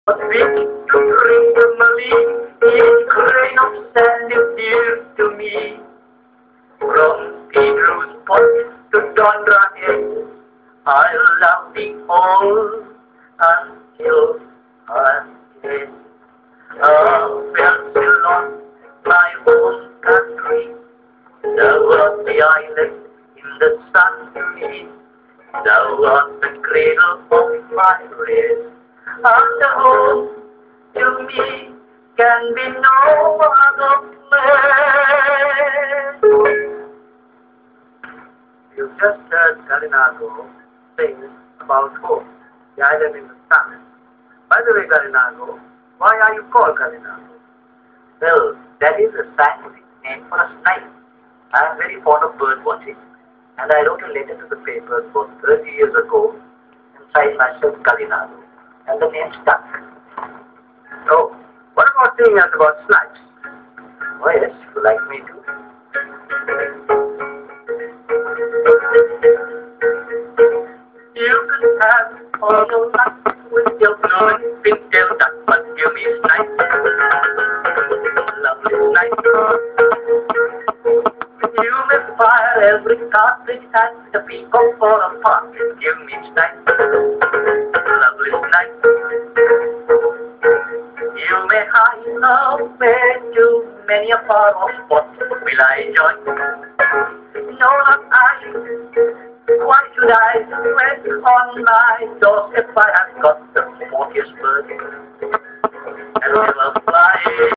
Big to bring the Malay, each grain of sand is dear to me. From Pedro's Point to Don Rahel, I'll love thee all until I'm dead. Barcelona, my home country, thou art the island in the sun to me. Thou art the cradle of my race, and the home to me can be no other place. You just heard Garinago sing about home, the island in the sun. By the way, Garinago, why are you called Garinago? Well, that is a scientific name for a snipe. I am very fond of bird watching, and I wrote a letter to the papers about 30 years ago and signed myself Garinago, and the name stuck. So, what about saying us about snipes? Oh yes, you like me too. You can have all your luck with your glowing pigtail duck, but give me snipe. Lovely snipe. You may fire every cartridge at the peacock for a park. Give me snipe. Lovely snipe. You may hide away to many a far off spot. Will I join? No, not I. Why should I rest on my doorstep? I have got the 40th bird and will fly.